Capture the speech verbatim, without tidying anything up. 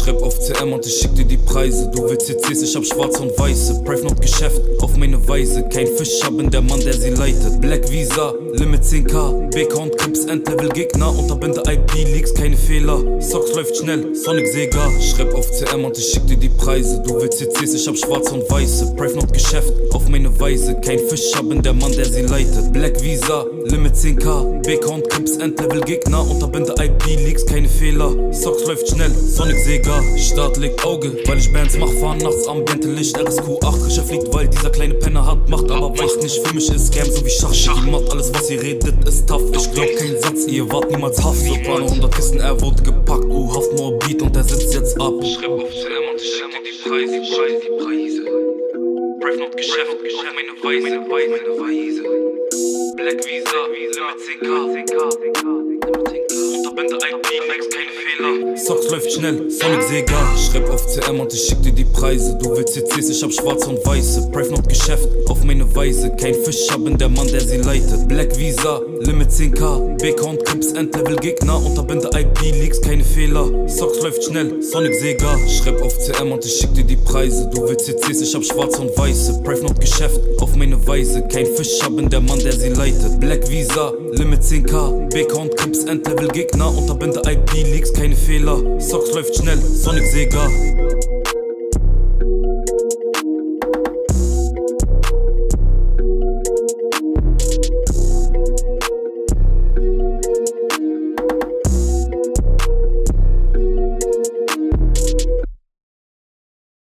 Schreib auf C M und ich schick dir die Preise. Du willst C Cs, ich hab schwarze und weiße. Brave Not Geschäft, auf meine Weise. Kein Fisch, hab bin der Mann, der sie leitet. Black Visa, Limit zehn K. B K und Crips, Endlevel Gegner. Unterbinde I P, Leaks, keine Fehler. Socks läuft schnell, Sonic Sega. Schreib auf C M und ich schick dir die Preise. Du willst C Cs, ich hab schwarze und weiße. Brave Not Geschäft, auf meine Weise. Kein Fisch, hab bin der Mann, der sie leitet. Black Visa, Limit zehn K. B K und Crips, Endlevel Gegner. Unterbinde I P, Leaks, keine Fehler. Socks läuft schnell, Sonic Sega. Start legt Auge, weil ich Bands mach, fahren nachts Ambiente Licht. R S Q acht, Geschäft liegt, weil dieser kleine Penner hat Macht, aber weicht nicht, für mich ist Scam, so wie Schach. Die macht alles, was ihr redet, ist tough. Ich glaub kein Satz, ihr wart niemals Haft. Soprano hundert Kisten, er wurde gepackt. Uh, Haftmoor-Beat und er sitzt jetzt ab. Schreib auf C M und ich schick dir die Preise, die Preise. Brave Not Geschäft, auf meine Weise, meine Weise. Black Visa, Limit zehn K. Unterbinde I P, Max, keine Fehler. Socks läuft schnell, Sonic Sega. Schreib auf C M und ich schick dir die Preise. Du willst C Cs, ich hab schwarze und weiße. Brave Not Geschäft, auf meine Weise. Kein Fisch, hab bin der Mann, der sie leitet. Black Visa, Limit zehn K. B K und Crips, Endlevel Gegner. Unterbinde I P, Leaks, keine Fehler. Socks läuft schnell, Sonic Sega. Schreib auf C M und ich schick dir die Preise. Du willst C Cs, ich hab schwarze und weiße. Brave Not Geschäft, auf meine Weise. Kein Fisch, hab bin der Mann, der sie leitet. Black Visa, Limit zehn K. B K und Crips, Endlevel Gegner. Unterbinde I P, Leaks, keine Fehler. Socks läuft schnell, Sonic Sega.